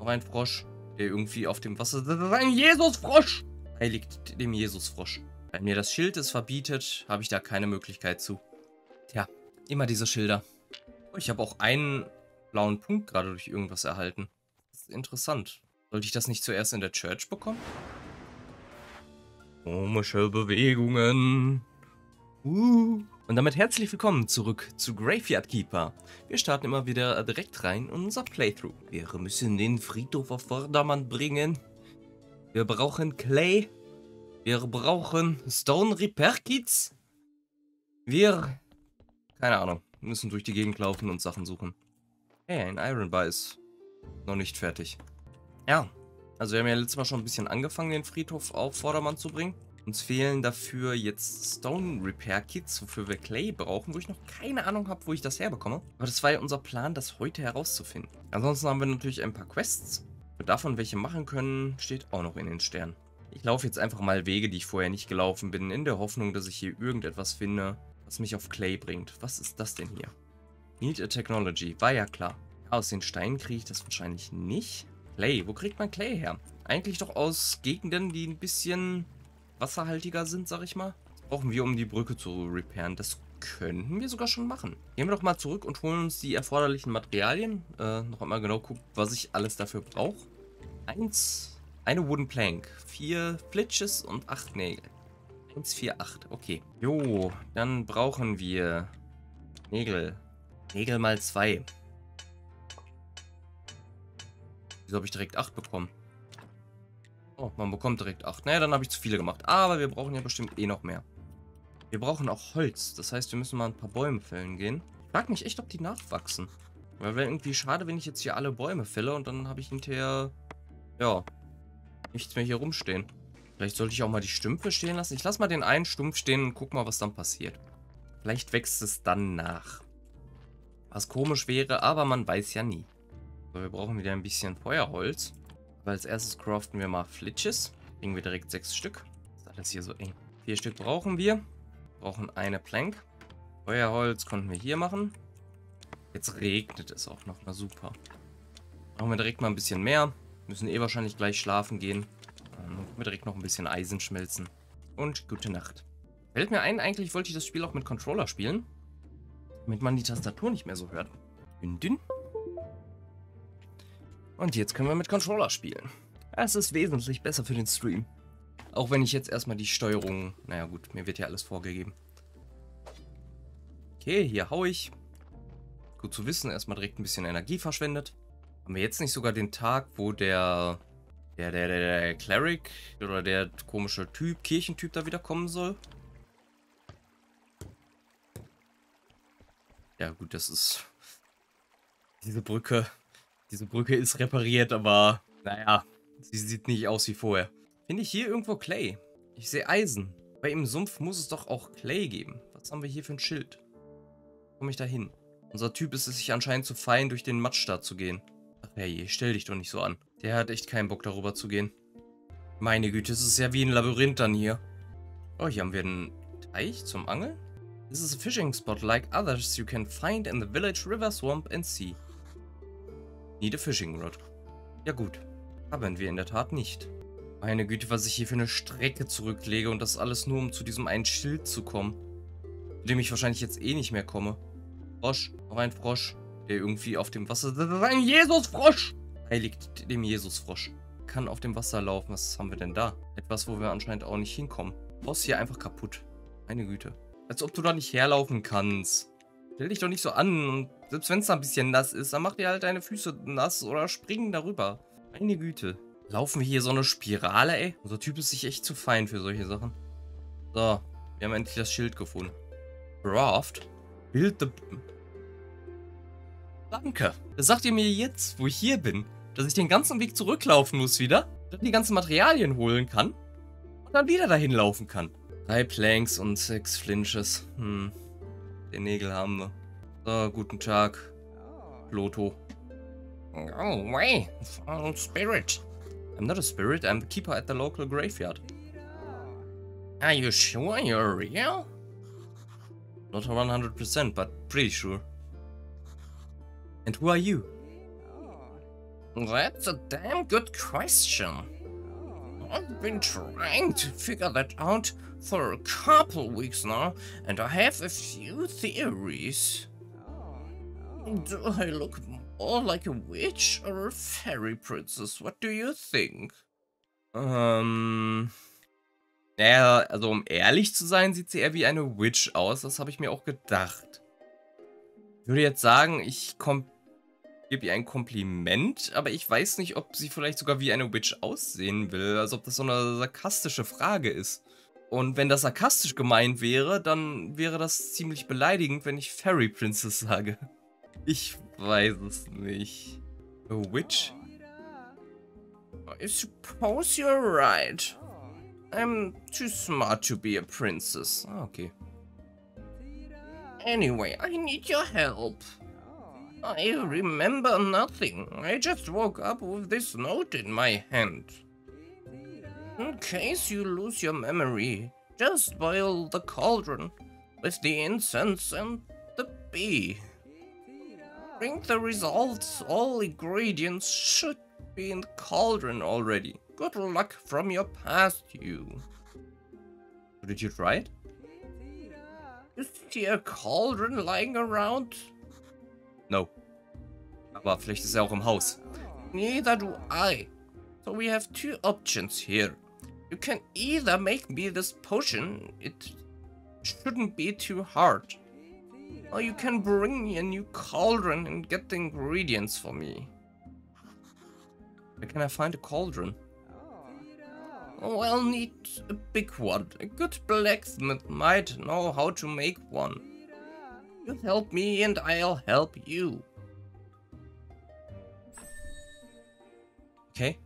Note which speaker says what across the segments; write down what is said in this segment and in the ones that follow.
Speaker 1: Noch ein Frosch, der irgendwie auf dem Wasser... Das ist ein Jesusfrosch! Heiligt dem Jesusfrosch. Weil mir das Schild es verbietet, habe ich da keine Möglichkeit zu. Tja, immer diese Schilder. Oh, ich habe auch einen blauen Punkt gerade durch irgendwas erhalten. Das ist interessant. Sollte ich das nicht zuerst in der Church bekommen? Komische Bewegungen. Und damit herzlich willkommen zurück zu Graveyard Keeper. Wir starten immer wieder direkt rein in unser Playthrough. Wir müssen den Friedhof auf Vordermann bringen. Wir brauchen Clay. Wir brauchen Stone Repair Kits. Wir... keine Ahnung. Müssen durch die Gegend laufen und Sachen suchen. Hey, ein Iron Bar ist noch nicht fertig. Ja, also wir haben ja letztes Mal schon ein bisschen angefangen, den Friedhof auf Vordermann zu bringen. Uns fehlen dafür jetzt Stone Repair Kits, wofür wir Clay brauchen, wo ich noch keine Ahnung habe, wo ich das herbekomme. Aber das war ja unser Plan, das heute herauszufinden. Ansonsten haben wir natürlich ein paar Quests. Und davon, welche machen können, steht auch noch in den Sternen. Ich laufe jetzt einfach mal Wege, die ich vorher nicht gelaufen bin, in der Hoffnung, dass ich hier irgendetwas finde, was mich auf Clay bringt. Was ist das denn hier? Need a Technology, war ja klar. Aus den Steinen kriege ich das wahrscheinlich nicht. Clay, wo kriegt man Clay her? Eigentlich doch aus Gegenden, die ein bisschen wasserhaltiger sind, sag ich mal. Das brauchen wir, um die Brücke zu repairen. Das könnten wir sogar schon machen. Gehen wir doch mal zurück und holen uns die erforderlichen Materialien. Noch einmal genau gucken, was ich alles dafür brauche. Eine Wooden Plank, 4 Flitches und 8 Nägel. 1, 4, 8, okay. Jo, dann brauchen wir Nägel. Nägel mal 2. Wieso habe ich direkt 8 bekommen? Oh, man bekommt direkt 8. Naja, dann habe ich zu viele gemacht. Aber wir brauchen ja bestimmt eh noch mehr. Wir brauchen auch Holz. Das heißt, wir müssen mal ein paar Bäume fällen gehen. Ich frage mich echt, ob die nachwachsen. Weil wäre irgendwie schade, wenn ich jetzt hier alle Bäume fälle und dann habe ich hinterher, ja, nichts mehr hier rumstehen. Vielleicht sollte ich auch mal die Stümpfe stehen lassen. Ich lasse mal den einen Stumpf stehen und guck mal, was dann passiert. Vielleicht wächst es dann nach. Was komisch wäre, aber man weiß ja nie. So, wir brauchen wieder ein bisschen Feuerholz. Aber als erstes craften wir mal Flitches. Kriegen wir direkt 6 Stück. Ist alles hier so eng. 4 Stück brauchen wir. Brauchen eine Plank. Feuerholz konnten wir hier machen. Jetzt regnet es auch noch. Na super. Machen wir direkt mal ein bisschen mehr. Müssen eh wahrscheinlich gleich schlafen gehen. Dann können wir direkt noch ein bisschen Eisen schmelzen. Und gute Nacht. Fällt mir ein, eigentlich wollte ich das Spiel auch mit Controller spielen. Damit man die Tastatur nicht mehr so hört. Dünn. Und jetzt können wir mit Controller spielen. Es ist wesentlich besser für den Stream. Auch wenn ich jetzt erstmal die Steuerung... Naja gut, mir wird ja alles vorgegeben. Okay, hier hau ich. Gut zu wissen, erstmal direkt ein bisschen Energie verschwendet. Haben wir jetzt nicht sogar den Tag, wo der Cleric oder der komische Typ, Kirchentyp da wieder kommen soll? Ja gut, das ist... Diese Brücke ist repariert, aber naja, sie sieht nicht aus wie vorher. Finde ich hier irgendwo Clay? Ich sehe Eisen. Bei im Sumpf muss es doch auch Clay geben. Was haben wir hier für ein Schild? Komme ich da hin? Unser Typ ist es sich anscheinend zu fein, durch den Matsch da zu gehen. Ach hey, stell dich doch nicht so an. Der hat echt keinen Bock, darüber zu gehen. Meine Güte, es ist ja wie ein Labyrinth dann hier. Oh, hier haben wir einen Teich zum Angeln. This is a fishing spot like others you can find in the village, river, swamp and sea. Need a fishing rod. Ja gut, haben wir in der Tat nicht. Meine Güte, was ich hier für eine Strecke zurücklege und das alles nur, um zu diesem einen Schild zu kommen. Zu dem ich wahrscheinlich jetzt eh nicht mehr komme. Frosch, noch ein Frosch, der irgendwie auf dem Wasser... Das ist ein Jesusfrosch! Heiligt dem Jesusfrosch. Kann auf dem Wasser laufen, was haben wir denn da? Etwas, wo wir anscheinend auch nicht hinkommen. Boss hier einfach kaputt. Meine Güte. Als ob du da nicht herlaufen kannst. Stell dich doch nicht so an und selbst wenn es da ein bisschen nass ist, dann mach dir halt deine Füße nass oder springen darüber. Meine Güte. Laufen wir hier so eine Spirale, ey? Unser Typ ist sich echt zu fein für solche Sachen. So, wir haben endlich das Schild gefunden. Craft. Build the... Danke. Das sagt ihr mir jetzt, wo ich hier bin, dass ich den ganzen Weg zurücklaufen muss wieder, dann die ganzen Materialien holen kann und dann wieder dahin laufen kann. 3 Planks und 6 Flinches. Den Nägel haben wir. So, guten Tag, Loto. Oh, way, spirit. I'm not a spirit, I'm the keeper at the local graveyard. Are you sure you're real? Not 100%, but pretty sure. And who are you? That's a damn good question. I've been trying to figure that out for a couple weeks now, and I have a few theories. Do I look more like a witch or a fairy princess? What do you think? Naja, also um ehrlich zu sein, sieht sie eher wie eine Witch aus. Das habe ich mir auch gedacht. Ich würde jetzt sagen, ich gebe ihr ein Kompliment, aber ich weiß nicht, ob sie vielleicht sogar wie eine Witch aussehen will. Also ob das so eine sarkastische Frage ist. Und wenn das sarkastisch gemeint wäre, dann wäre das ziemlich beleidigend, wenn ich Fairy Princess sage. Ich weiß es nicht. A witch? I suppose you're right. I'm too smart to be a princess. Ah, okay. Anyway, I need your help. I remember nothing. I just woke up with this note in my hand. In case you lose your memory, just boil the cauldron with the incense and the bee. Bring the results. All ingredients should be in the cauldron already. Good luck from your past you. Did you try it? You see a cauldron lying around? No. Aber vielleicht ist er auch im Haus. Neither do I. So we have two options here. You can either make me this potion, it shouldn't be too hard. Or you can bring me a new cauldron and get the ingredients for me. Where can I find a cauldron? Oh, I'll need a big one. A good blacksmith might know how to make one. You help me and I'll help you. Okay.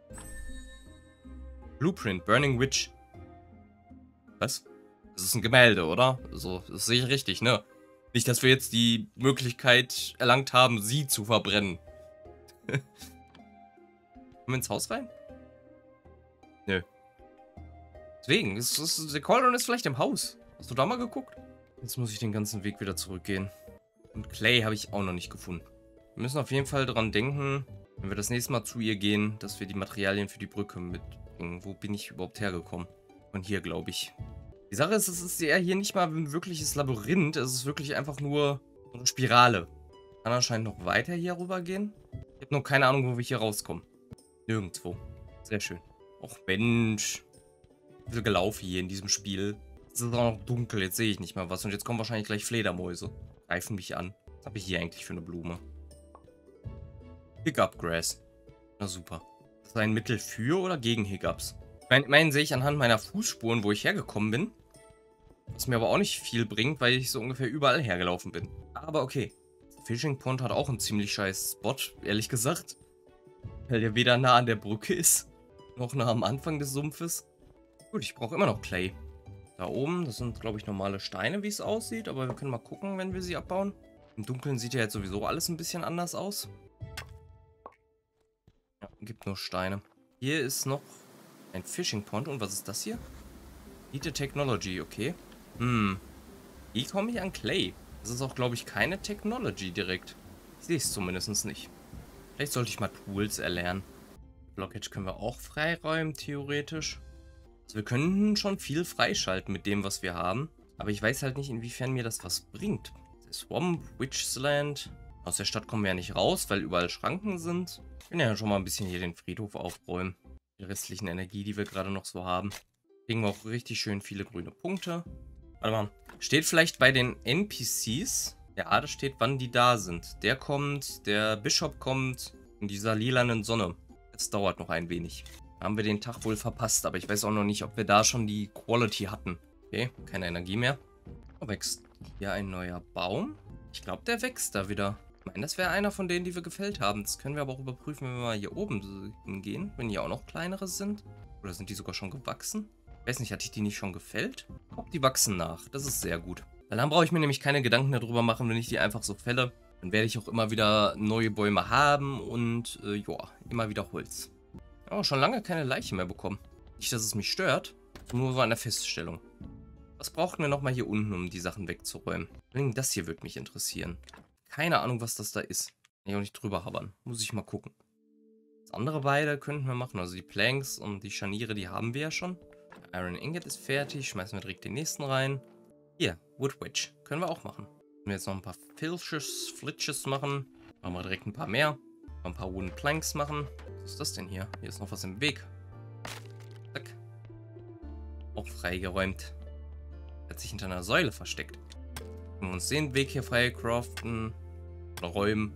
Speaker 1: Blueprint, Burning Witch. Was? Das ist ein Gemälde, oder? Also, das sehe ich richtig, ne? Nicht, dass wir jetzt die Möglichkeit erlangt haben, sie zu verbrennen. Kommen wir ins Haus rein? Nö. Deswegen, der Cauldron ist vielleicht im Haus. Hast du da mal geguckt? Jetzt muss ich den ganzen Weg wieder zurückgehen. Und Clay habe ich auch noch nicht gefunden. Wir müssen auf jeden Fall dran denken, wenn wir das nächste Mal zu ihr gehen, dass wir die Materialien für die Brücke mitbringen. Wo bin ich überhaupt hergekommen? Von hier, glaube ich. Die Sache ist, es ist ja hier nicht mal ein wirkliches Labyrinth. Es ist wirklich einfach nur eine Spirale. Kann anscheinend noch weiter hier rüber gehen. Ich habe nur keine Ahnung, wo wir hier rauskommen. Nirgendwo. Sehr schön. Och Mensch. Wie viel gelaufen hier in diesem Spiel. Es ist auch noch dunkel. Jetzt sehe ich nicht mal was. Und jetzt kommen wahrscheinlich gleich Fledermäuse. Greifen mich an. Was habe ich hier eigentlich für eine Blume? Hiccup Grass. Na super. Ist das ein Mittel für oder gegen Hiccups? Meinen sehe ich anhand meiner Fußspuren, wo ich hergekommen bin. Was mir aber auch nicht viel bringt, weil ich so ungefähr überall hergelaufen bin. Aber okay. Fishing Pond hat auch einen ziemlich scheiß Spot, ehrlich gesagt. Weil der weder nah an der Brücke ist, noch nah am Anfang des Sumpfes. Gut, ich brauche immer noch Clay. Da oben, das sind, glaube ich, normale Steine, wie es aussieht. Aber wir können mal gucken, wenn wir sie abbauen. Im Dunkeln sieht ja jetzt sowieso alles ein bisschen anders aus. Ja, gibt nur Steine. Hier ist noch ein Fishing Pond. Und was ist das hier? Heated Technology, okay. Wie komme ich an Clay? Das ist auch, glaube ich, keine Technology direkt. Ich sehe es zumindest nicht. Vielleicht sollte ich mal Tools erlernen. Blockage können wir auch freiräumen, theoretisch. Also wir können schon viel freischalten mit dem, was wir haben. Aber ich weiß halt nicht, inwiefern mir das was bringt. Der Swamp, Witch's Land. Aus der Stadt kommen wir ja nicht raus, weil überall Schranken sind. Ich kann ja schon mal ein bisschen hier den Friedhof aufräumen. Die restlichen Energie, die wir gerade noch so haben. Kriegen wir auch richtig schön viele grüne Punkte. Warte mal. Steht vielleicht bei den NPCs? Ja, da steht, wann die da sind. Der kommt, der Bishop kommt in dieser lilanen Sonne. Es dauert noch ein wenig. Haben wir den Tag wohl verpasst, aber ich weiß auch noch nicht, ob wir da schon die Quality hatten. Okay, keine Energie mehr. Oh, wächst hier ein neuer Baum? Ich glaube, der wächst da wieder. Ich meine, das wäre einer von denen, die wir gefällt haben. Das können wir aber auch überprüfen, wenn wir mal hier oben hingehen. Wenn hier auch noch kleinere sind. Oder sind die sogar schon gewachsen? Ich weiß nicht, hatte ich die nicht schon gefällt? Ob die wachsen nach. Das ist sehr gut. Weil dann brauche ich mir nämlich keine Gedanken darüber machen, wenn ich die einfach so fälle. Dann werde ich auch immer wieder neue Bäume haben und ja, immer wieder Holz. Oh, schon lange keine Leiche mehr bekommen. Nicht, dass es mich stört, nur so eine Feststellung. Was brauchen wir nochmal hier unten, um die Sachen wegzuräumen? Das hier würde mich interessieren. Keine Ahnung, was das da ist. Kann ich auch nicht drüber habern. Muss ich mal gucken. Andere beide könnten wir machen. Also die Planks und die Scharniere, die haben wir ja schon. Iron Ingot ist fertig. Schmeißen wir direkt den nächsten rein. Hier, Wood Wedge. Können wir auch machen. Wenn wir jetzt noch ein paar Flitches machen. Machen wir direkt ein paar mehr. Ein paar Wooden Planks machen. Was ist das denn hier? Hier ist noch was im Weg. Zack. Auch freigeräumt. Hat sich hinter einer Säule versteckt. Können wir uns den Weg hier frei craften. Oder räumen.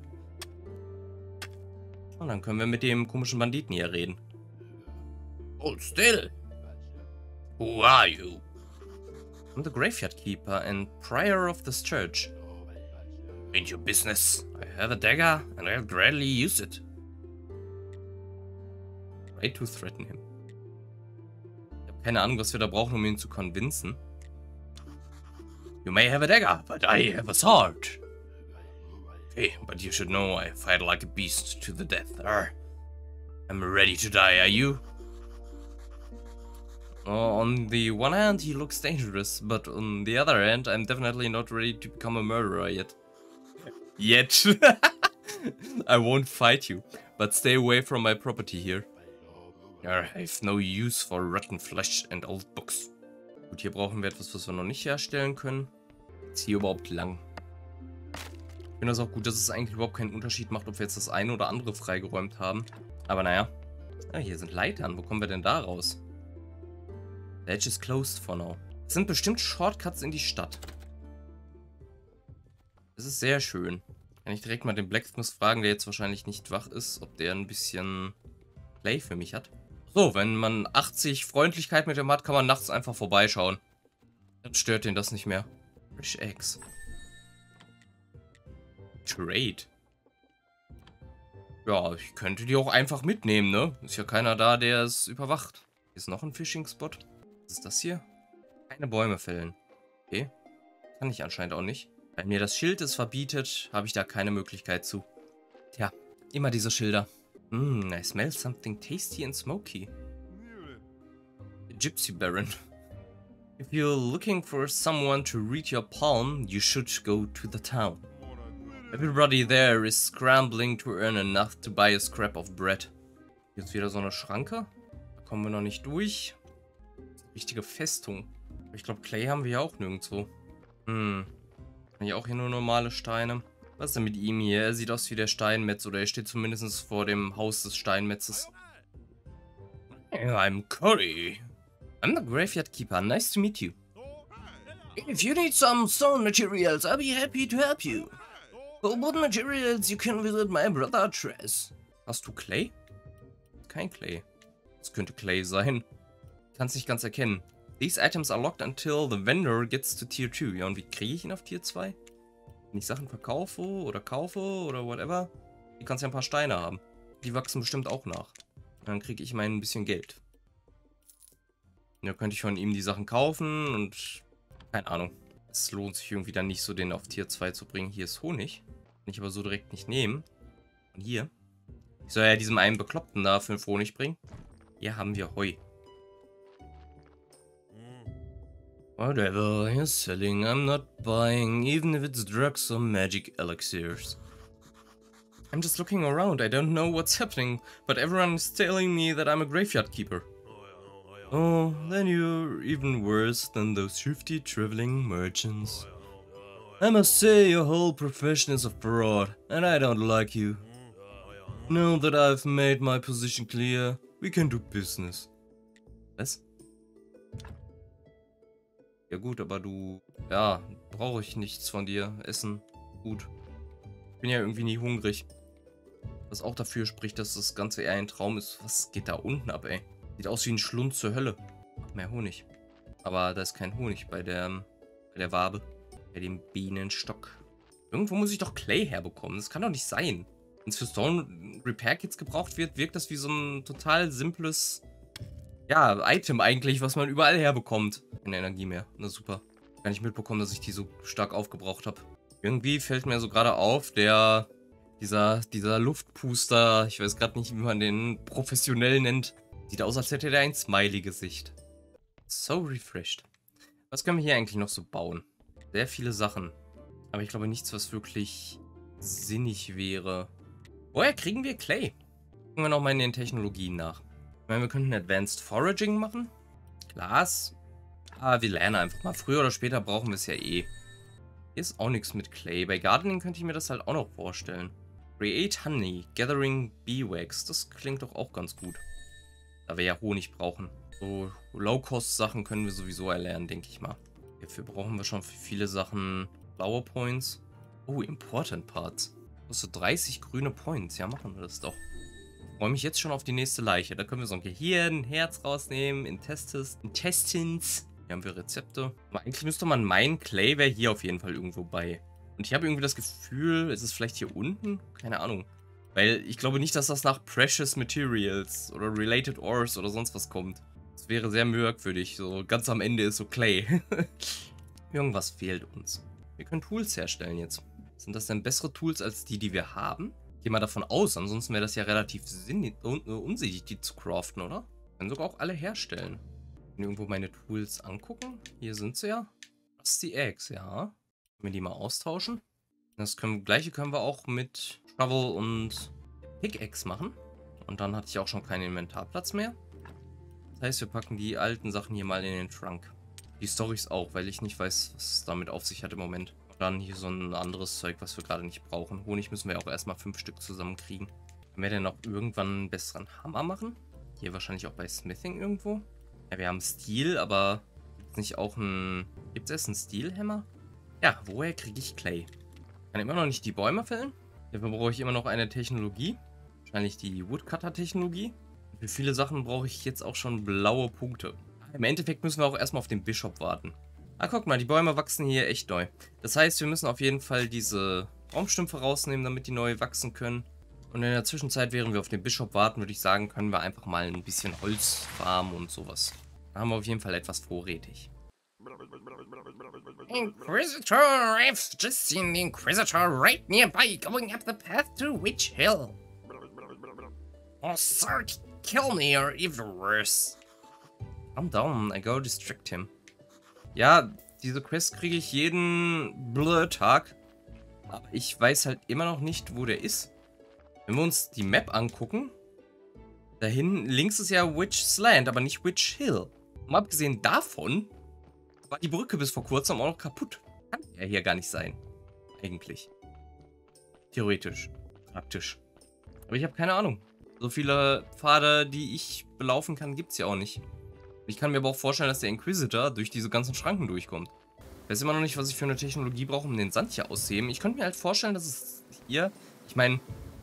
Speaker 1: Und dann können wir mit dem komischen Banditen hier reden. Hold still. Who are you? I'm the Graveyard Keeper and Prior of this church. Ain't your business. I have a dagger and I'll gladly use it. Try to threaten him. Ich habe keine Ahnung, was wir da brauchen, um ihn zu convincen. You may have a dagger, but I have a sword. Okay, but you should know I fight like a beast to the death. I'm ready to die, are you? On the one hand, he looks dangerous, but on the other hand, I'm definitely not ready to become a murderer yet. Yet. I won't fight you, but stay away from my property here. I have no use for rotten flesh and old books. Gut, hier brauchen wir etwas, was wir noch nicht herstellen können. Ist hier überhaupt lang? Ich finde das auch gut, dass es eigentlich überhaupt keinen Unterschied macht, ob wir jetzt das eine oder andere freigeräumt haben. Aber naja. Ah, hier sind Leitern. Wo kommen wir denn da raus? The edge is closed for now. Es sind bestimmt Shortcuts in die Stadt. Das ist sehr schön. Kann ich direkt mal den Blacksmith fragen, der jetzt wahrscheinlich nicht wach ist, ob der ein bisschen Play für mich hat. So, wenn man 80 Freundlichkeit mit dem hat, kann man nachts einfach vorbeischauen. Dann stört den das nicht mehr. Fresh Eggs. Trade. Ja, ich könnte die auch einfach mitnehmen, ne? Ist ja keiner da, der es überwacht. Hier ist noch ein Fishing-Spot. Was ist das hier? Keine Bäume fällen. Okay. Kann ich anscheinend auch nicht. Weil mir das Schild es verbietet, habe ich da keine Möglichkeit zu. Tja, immer diese Schilder. I smell something tasty and smoky. Gypsy Baron. If you're looking for someone to read your palm, you should go to the town. Everybody there is scrambling to earn enough to buy a scrap of bread. Jetzt wieder so eine Schranke. Da kommen wir noch nicht durch. Richtige Festung. Ich glaube, Clay haben wir ja auch nirgendwo. Hier auch hier nur normale Steine. Was ist denn mit ihm hier? Er sieht aus wie der Steinmetz. Oder er steht zumindest vor dem Haus des Steinmetzes. I'm Cory. I'm the Graveyard Keeper. Nice to meet you. If you need some stone materials, I'll be happy to help you. For wood materials, you can visit my brother Tress. Hast du Clay? Kein Clay. Das könnte Clay sein. Kann's nicht ganz erkennen. These items are locked until the vendor gets to Tier 2. Ja, und wie kriege ich ihn auf Tier 2? Wenn ich Sachen verkaufe oder kaufe oder whatever. Die kannst ja ein paar Steine haben. Die wachsen bestimmt auch nach. Und dann kriege ich mal ein bisschen Geld. Ja, könnte ich von ihm die Sachen kaufen und keine Ahnung. Es lohnt sich irgendwie dann nicht so, den auf Tier 2 zu bringen. Hier ist Honig. Kann ich aber so direkt nicht nehmen. Und hier. Ich soll ja diesem einen Bekloppten da 5 Honig bringen. Hier haben wir Heu. Whatever you're selling, I'm not buying, even if it's drugs or magic elixirs. I'm just looking around, I don't know what's happening, but everyone is telling me that I'm a graveyard keeper. Oh, then you're even worse than those shifty traveling merchants. I must say your whole profession is a fraud, and I don't like you. Now that I've made my position clear, we can do business. Was? Ja gut, aber du... Ja, brauche ich nichts von dir. Essen. Gut. Ich bin ja irgendwie nie hungrig. Was auch dafür spricht, dass das Ganze eher ein Traum ist. Was geht da unten ab, ey? Sieht aus wie ein Schlund zur Hölle. Mehr Honig. Aber da ist kein Honig bei der Wabe. Bei dem Bienenstock. Irgendwo muss ich doch Clay herbekommen. Das kann doch nicht sein. Wenn es für Stone Repair Kits gebraucht wird, wirkt das wie so ein total simples... Ja, Item eigentlich, was man überall herbekommt. Keine Energie mehr. Na super. Gar nicht mitbekommen, dass ich die so stark aufgebraucht habe. Irgendwie fällt mir so gerade auf, dieser Luftpuster, ich weiß gerade nicht, wie man den professionell nennt, sieht aus, als hätte der ein Smiley-Gesicht. So refreshed. Was können wir hier eigentlich noch so bauen? Sehr viele Sachen. Aber ich glaube nichts, was wirklich sinnig wäre. Woher kriegen wir Clay? Gucken wir nochmal in den Technologien nach. Ich meine, wir könnten Advanced Foraging machen. Glas. Ah, wir lernen einfach mal. Früher oder später brauchen wir es ja eh. Hier ist auch nichts mit Clay. Bei Gardening könnte ich mir das halt auch noch vorstellen. Create Honey, Gathering Beewax. Das klingt doch auch ganz gut. Da wir ja Honig brauchen. So Low-Cost-Sachen können wir sowieso erlernen, denke ich mal. Hierfür brauchen wir schon für viele Sachen Flower Points. Oh, Important Parts. Kostet 30 grüne Points. Ja, machen wir das doch. Ich freue mich jetzt schon auf die nächste Leiche. Da können wir so ein Gehirn, ein Herz rausnehmen, Intestines. Hier haben wir Rezepte. Aber eigentlich müsste man meinen, Clay wäre hier auf jeden Fall irgendwo bei. Und ich habe irgendwie das Gefühl, ist es vielleicht hier unten? Keine Ahnung. Weil ich glaube nicht, dass das nach Precious Materials oder Related Ores oder sonst was kommt. Das wäre sehr merkwürdig. So ganz am Ende ist so Clay. Irgendwas fehlt uns. Wir können Tools herstellen jetzt. Sind das denn bessere Tools als die wir haben? Ich gehe mal davon aus, ansonsten wäre das ja relativ unsinnig, die zu craften, oder? Wir können sogar auch alle herstellen. Ich kann irgendwo meine Tools angucken. Hier sind sie ja. Rusty Eggs, ja. Können wir die mal austauschen? Das gleiche können wir auch mit Shovel und Pickaxe machen. Und dann hatte ich auch schon keinen Inventarplatz mehr. Das heißt, wir packen die alten Sachen hier mal in den Trunk. Die Storys auch, weil ich nicht weiß, was es damit auf sich hat im Moment. Und dann hier so ein anderes Zeug, was wir gerade nicht brauchen. Honig müssen wir auch erstmal 5 Stück zusammenkriegen. Können wir denn auch irgendwann einen besseren Hammer machen? Hier wahrscheinlich auch bei Smithing irgendwo. Ja, wir haben Steel, aber gibt es nicht auch ein... Gibt es einen Steel-Hammer? Ja, woher kriege ich Clay? Ich kann immer noch nicht die Bäume fällen. Dafür brauche ich immer noch eine Technologie. Wahrscheinlich die Woodcutter-Technologie. Für viele Sachen brauche ich jetzt auch schon blaue Punkte. Im Endeffekt müssen wir auch erstmal auf den Bishop warten. Ah, guck mal, die Bäume wachsen hier echt neu. Das heißt, wir müssen auf jeden Fall diese Baumstümpfe rausnehmen, damit die neu wachsen können. Und in der Zwischenzeit, während wir auf den Bishop warten, würde ich sagen, können wir einfach mal ein bisschen Holz farmen und sowas. Da haben wir auf jeden Fall etwas vorrätig.
Speaker 2: Inquisitor, I've just seen the Inquisitor right nearby going up the path to Witch Hill. Oh, sir, kill me or even worse.
Speaker 1: Calm down, I go distract him. Ja, diese Quest kriege ich jeden Tag. Aber ich weiß halt immer noch nicht, wo der ist. Wenn wir uns die Map angucken, da hinten links ist ja Witch's Land, aber nicht Witch Hill. Und abgesehen davon war die Brücke bis vor kurzem auch noch kaputt. Kann ja hier gar nicht sein. Eigentlich. Theoretisch. Praktisch. Aber ich habe keine Ahnung. So viele Pfade, die ich belaufen kann, gibt es ja auch nicht. Ich kann mir aber auch vorstellen, dass der Inquisitor durch diese ganzen Schranken durchkommt. Ich weiß immer noch nicht, was ich für eine Technologie brauche, um den Sand hier auszuheben. Ich könnte mir halt vorstellen, dass es hier... Ich meine,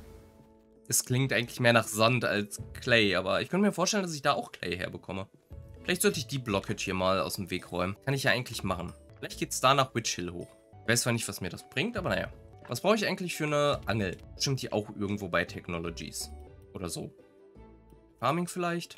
Speaker 1: es klingt eigentlich mehr nach Sand als Clay, aber ich könnte mir vorstellen, dass ich da auch Clay herbekomme. Vielleicht sollte ich die Blockage hier mal aus dem Weg räumen. Kann ich ja eigentlich machen. Vielleicht geht es da nach Witch Hill hoch. Ich weiß zwar nicht, was mir das bringt, aber naja. Was brauche ich eigentlich für eine Angel? Stimmt die auch irgendwo bei Technologies? Oder so. Farming vielleicht?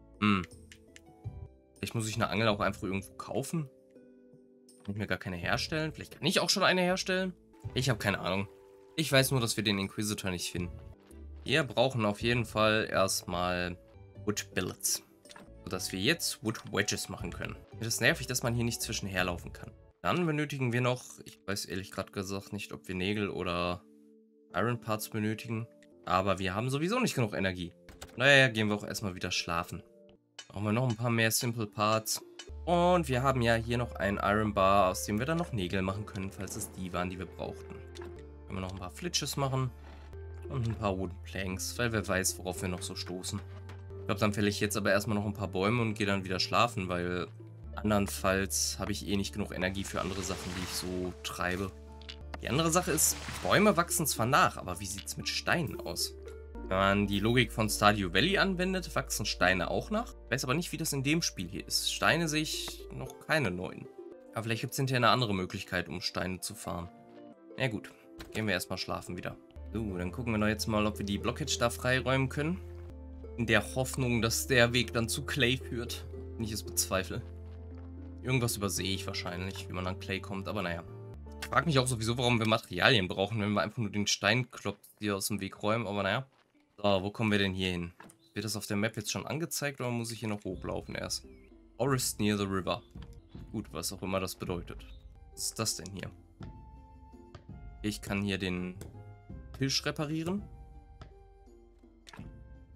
Speaker 1: Vielleicht muss ich eine Angel auch einfach irgendwo kaufen. Kann ich mir gar keine herstellen? Vielleicht kann ich auch schon eine herstellen? Ich habe keine Ahnung. Ich weiß nur, dass wir den Inquisitor nicht finden. Wir brauchen auf jeden Fall erstmal Wood Billets. Sodass wir jetzt Wood Wedges machen können. Es ist nervig, dass man hier nicht zwischenherlaufen kann. Dann benötigen wir noch, ich weiß ehrlich gesagt nicht, ob wir Nägel oder Iron Parts benötigen. Aber wir haben sowieso nicht genug Energie. Naja, gehen wir auch erstmal wieder schlafen. Brauchen wir noch ein paar mehr Simple Parts. Und wir haben ja hier noch einen Iron Bar, aus dem wir dann noch Nägel machen können, falls es die waren, die wir brauchten. Können wir noch ein paar Flitches machen. Und ein paar Wooden Planks, weil wer weiß, worauf wir noch so stoßen. Ich glaube, dann fälle ich jetzt aber erstmal noch ein paar Bäume und gehe dann wieder schlafen, weil andernfalls habe ich eh nicht genug Energie für andere Sachen, die ich so treibe. Die andere Sache ist, Bäume wachsen zwar nach, aber wie sieht es mit Steinen aus? Wenn man die Logik von Stardew Valley anwendet, wachsen Steine auch nach. Ich weiß aber nicht, wie das in dem Spiel hier ist. Steine sehe ich noch keine neuen. Aber vielleicht gibt es hinterher eine andere Möglichkeit, um Steine zu farmen. Na gut, gehen wir erstmal schlafen wieder. So, dann gucken wir doch jetzt mal, ob wir die Blockage da freiräumen können. In der Hoffnung, dass der Weg dann zu Clay führt. Wenn ich es bezweifle. Irgendwas übersehe ich wahrscheinlich, wie man an Clay kommt, aber naja. Ich frage mich auch sowieso, warum wir Materialien brauchen, wenn wir einfach nur den Steinklotz hier aus dem Weg räumen, aber naja. So, wo kommen wir denn hier hin? Wird das auf der Map jetzt schon angezeigt oder muss ich hier noch hochlaufen erst? Forest near the river. Gut, was auch immer das bedeutet. Was ist das denn hier? Ich kann hier den Tisch reparieren.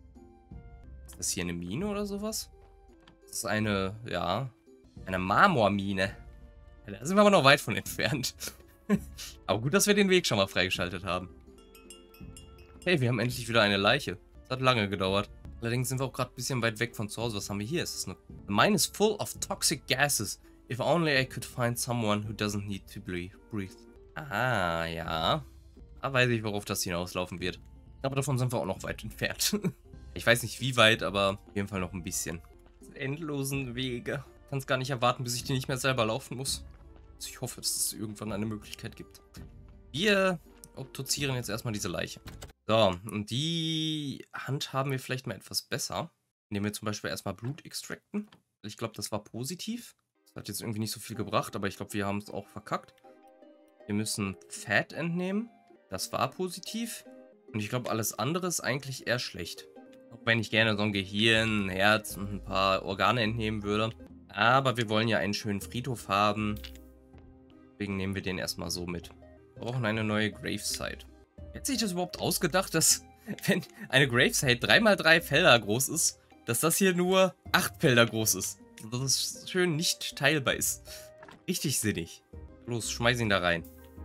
Speaker 1: Ist das hier eine Mine oder sowas? Das ist eine, ja, eine Marmormine. Ja, da sind wir aber noch weit von entfernt. Aber gut, dass wir den Weg schon mal freigeschaltet haben. Hey, wir haben endlich wieder eine Leiche. Das hat lange gedauert. Allerdings sind wir auch gerade ein bisschen weit weg von zu Hause. Was haben wir hier? Ist das eine... The mine is full of toxic gases. If only I could find someone who doesn't need to breathe. Ah, ja. Da weiß ich, worauf das hinauslaufen wird. Aber davon sind wir auch noch weit entfernt. Ich weiß nicht wie weit, aber auf jeden Fall noch ein bisschen. Diese endlosen Wege. Ich kann es gar nicht erwarten, bis ich die nicht mehr selber laufen muss. Also ich hoffe, dass es irgendwann eine Möglichkeit gibt. Wir obduzieren jetzt erstmal diese Leiche. So, und die handhaben wir vielleicht mal etwas besser. Indem wir zum Beispiel erstmal Blut extracten. Ich glaube, das war positiv. Das hat jetzt irgendwie nicht so viel gebracht, aber ich glaube, wir haben es auch verkackt. Wir müssen Fett entnehmen. Das war positiv. Und ich glaube, alles andere ist eigentlich eher schlecht. Auch wenn ich gerne so ein Gehirn, ein Herz und ein paar Organe entnehmen würde. Aber wir wollen ja einen schönen Friedhof haben. Deswegen nehmen wir den erstmal so mit. Wir brauchen eine neue Gravesite. Hätte sich das überhaupt ausgedacht, dass, wenn eine Gravesite 3×3 Felder groß ist, dass das hier nur 8 Felder groß ist? Dass es schön nicht teilbar ist. Richtig sinnig. Los, schmeiß ihn da rein.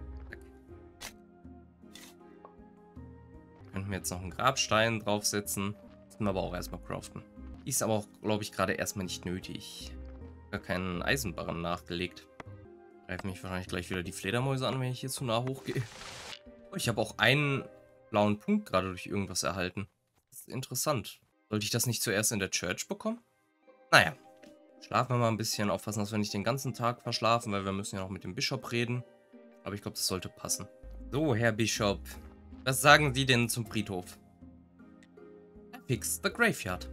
Speaker 1: Könnten wir jetzt noch einen Grabstein draufsetzen. Müssen wir aber auch erstmal craften. Ist aber auch, glaube ich, gerade erstmal nicht nötig. Gar keinen Eisenbarren nachgelegt. Greifen mich wahrscheinlich gleich wieder die Fledermäuse an, wenn ich hier zu nah hochgehe. Ich habe auch einen blauen Punkt gerade durch irgendwas erhalten. Das ist interessant. Sollte ich das nicht zuerst in der Church bekommen? Naja. Schlafen wir mal ein bisschen. Aufpassen, dass wir nicht den ganzen Tag verschlafen, weil wir müssen ja noch mit dem Bischof reden. Aber ich glaube, das sollte passen. So, Herr Bischof. Was sagen Sie denn zum Friedhof? Fix the graveyard.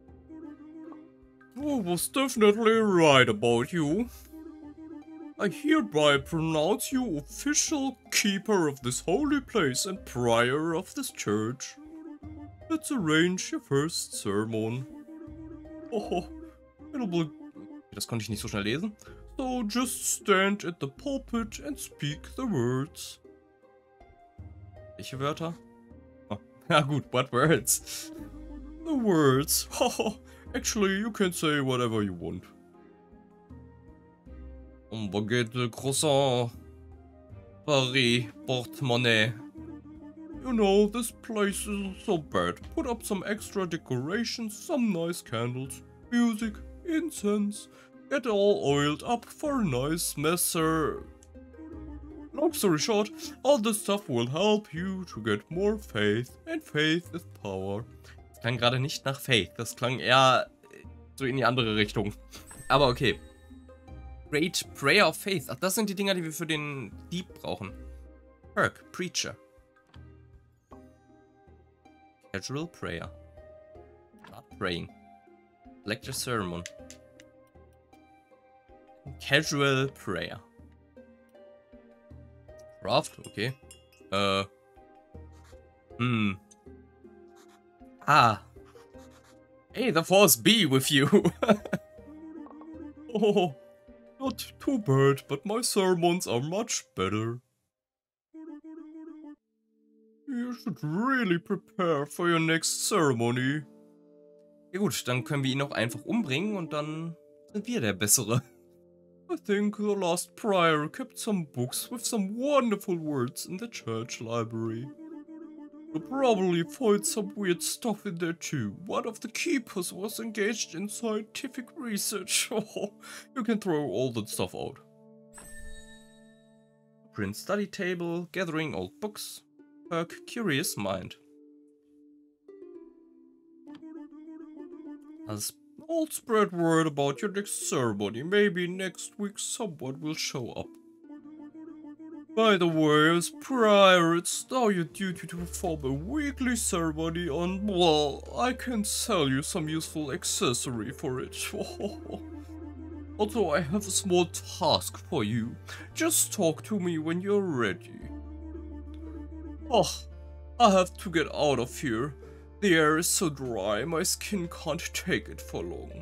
Speaker 3: I was definitely right about you. I hereby pronounce you official keeper of this holy place and prior of this church. Let's arrange your first sermon. Oh, it'll be...
Speaker 1: Das konnte ich nicht so schnell lesen.
Speaker 3: So just stand at the pulpit and speak the words.
Speaker 1: Welche Wörter? Oh, ja gut, what words?
Speaker 3: The words. Actually, you can say whatever you want.
Speaker 1: Baguette, croissant, Paris, portemonnaie.
Speaker 3: You know, this place isn't so bad. Put up some extra decorations, some nice candles, music, incense. Get all oiled up for a nice messer. Long story short, all this stuff will help you to get more faith, and faith is power.
Speaker 1: Das klang gerade nicht nach Faith, das klang eher so in die andere Richtung. Aber okay. Great Prayer of Faith. Ach, das sind die Dinger, die wir für den Dieb brauchen. Perk, Preacher. Casual Prayer. Not praying. Select a sermon. Casual Prayer. Craft, okay. Ah. Hey, the force be with you.
Speaker 3: Oh, not too bad, but my sermons are much better. You should really prepare for your next ceremony.
Speaker 1: Ja gut, dann können wir ihn auch einfach umbringen und dann sind wir der Bessere.
Speaker 3: I think the last prior kept some books with some wonderful words in the church library. You'll probably find some weird stuff in there too. One of the keepers was engaged in scientific research. You can throw all that stuff out.
Speaker 1: Print study table, gathering old books. Perk, curious mind.
Speaker 3: I'll spread word about your next ceremony. Maybe next week someone will show up. By the way, as prior, it's now your duty to perform a weekly ceremony on... Well, I can sell you some useful accessory for it. Also, I have a small task for you. Just talk to me when you're ready. Oh, I have to get out of here. The air is so dry, my skin can't take it for long.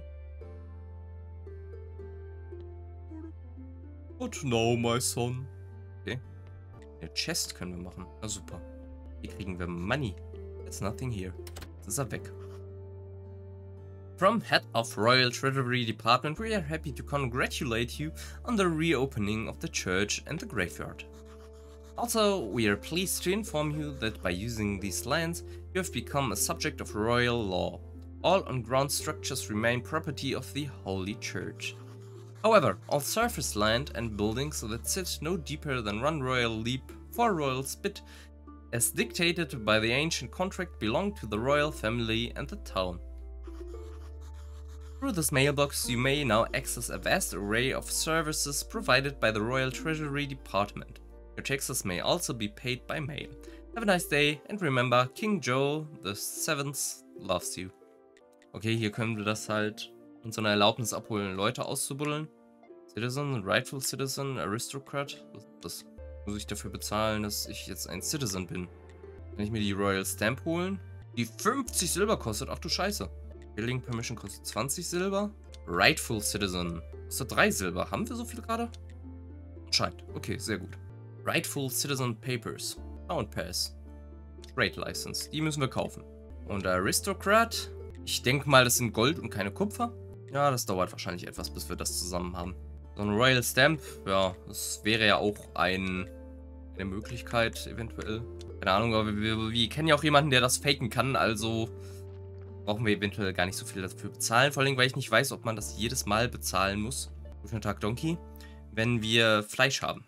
Speaker 3: But now, my son.
Speaker 1: Okay. Eine Chest können wir machen. Na super. Hier kriegen wir Money. There's nothing here. Jetzt ist er weg. From head of Royal Treasury Department, we are happy to congratulate you on the reopening of the church and the graveyard. Also, we are pleased to inform you that by using these lands, you have become a subject of royal law. All on-ground structures remain property of the Holy Church. However, all surface land and buildings that sit no deeper than 1 royal leap, 4 royal spit, as dictated by the ancient contract, belong to the royal family and the town. Through this mailbox, you may now access a vast array of services provided by the Royal Treasury Department. Your taxes may also be paid by mail. Have a nice day and remember, King Joe VII loves you. Okay, hier können wir das halt uns so eine Erlaubnis abholen, Leute auszubuddeln. Citizen, Rightful Citizen, Aristocrat. Was ist das? Muss ich dafür bezahlen, dass ich jetzt ein Citizen bin? Kann ich mir die Royal Stamp holen? Die 50 Silber kostet? Ach du Scheiße. Building Permission kostet 20 Silber. Rightful Citizen kostet 3 Silber. Haben wir so viel gerade? Scheint. Okay, sehr gut. Rightful Citizen Papers. Town Pass. Trade License. Die müssen wir kaufen. Und Aristocrat. Ich denke mal, das sind Gold und keine Kupfer. Ja, das dauert wahrscheinlich etwas, bis wir das zusammen haben. So ein Royal Stamp. Ja, das wäre ja auch eine Möglichkeit, eventuell. Keine Ahnung, aber wir kennen ja auch jemanden, der das faken kann. Also brauchen wir eventuell gar nicht so viel dafür bezahlen. Vor allem, weil ich nicht weiß, ob man das jedes Mal bezahlen muss. Guten Tag, Donkey. Wenn wir Fleisch haben.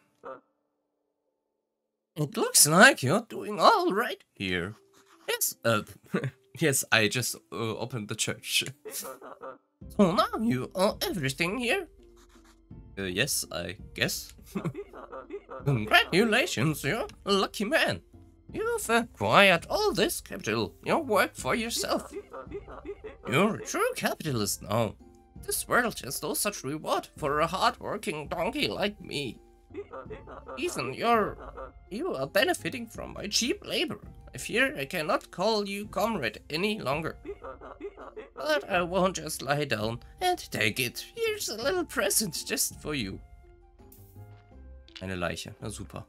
Speaker 2: It looks like you're doing all right here.
Speaker 1: Yes, yes, I just opened the church.
Speaker 2: So now you own everything here?
Speaker 1: Yes, I guess.
Speaker 2: Congratulations, you're a lucky man. You've acquired all this capital. You work for yourself. You're a true capitalist now. This world has no such reward for a hard-working donkey like me. Even you are benefiting from my cheap labor. I fear I cannot call you comrade any longer. But I won't just lie down and take it. Here's a little present just for you.
Speaker 1: Eine Leiche, na super.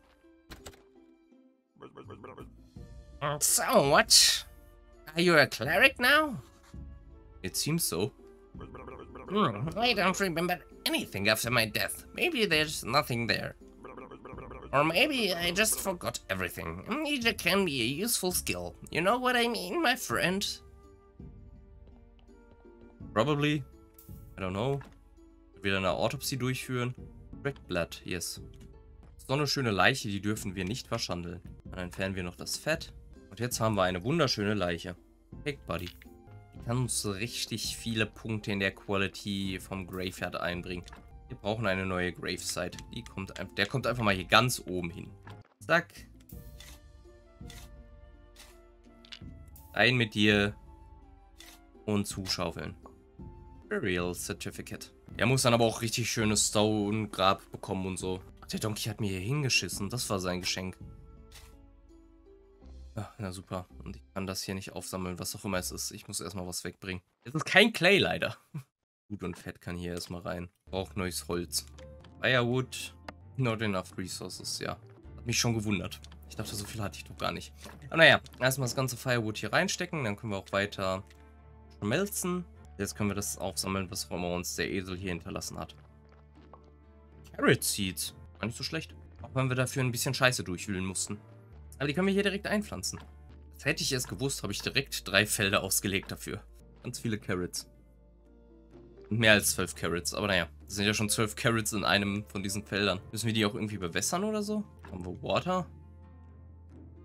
Speaker 2: So what? Are you a cleric now?
Speaker 1: It seems so.
Speaker 2: I don't remember anything after my death. Maybe there's nothing there. Or maybe I just forgot everything. It can be a useful skill. You know what I mean, my friend?
Speaker 1: Probably. I don't know. Wieder eine Autopsie durchführen. Red Blood, yes. So eine schöne Leiche, die dürfen wir nicht verschandeln. Dann entfernen wir noch das Fett. Und jetzt haben wir eine wunderschöne Leiche. Cake Buddy. Die kann uns richtig viele Punkte in der Quality vom Graveyard einbringen. Wir brauchen eine neue Gravesite. Der kommt einfach mal hier ganz oben hin. Zack. Rein mit dir. Und zuschaufeln. Burial Certificate. Er muss dann aber auch richtig schönes Stone-Grab bekommen und so. Ach, der Donkey hat mir hier hingeschissen. Das war sein Geschenk. Ja, na super. Und ich kann das hier nicht aufsammeln, was auch immer es ist. Ich muss erstmal was wegbringen. Es ist kein Clay leider. Gut und Fett kann hier erstmal rein. Braucht neues Holz. Firewood. Not enough resources, ja. Hat mich schon gewundert. Ich dachte, so viel hatte ich doch gar nicht. Aber naja, erstmal das ganze Firewood hier reinstecken. Dann können wir auch weiter schmelzen. Jetzt können wir das aufsammeln, was auch immer uns der Esel hier hinterlassen hat. Carrot Seeds. Gar nicht so schlecht. Auch wenn wir dafür ein bisschen Scheiße durchwühlen mussten. Aber die können wir hier direkt einpflanzen. Das hätte ich erst gewusst, habe ich direkt 3 Felder ausgelegt dafür. Ganz viele Carrots. Und mehr als 12 Carrots. Aber naja, das sind ja schon 12 Carrots in einem von diesen Feldern. Müssen wir die auch irgendwie bewässern oder so? Haben wir Water?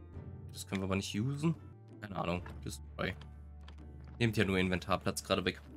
Speaker 1: Das können wir aber nicht usen. Keine Ahnung. Destroy. Nehmt ja nur Inventarplatz gerade weg.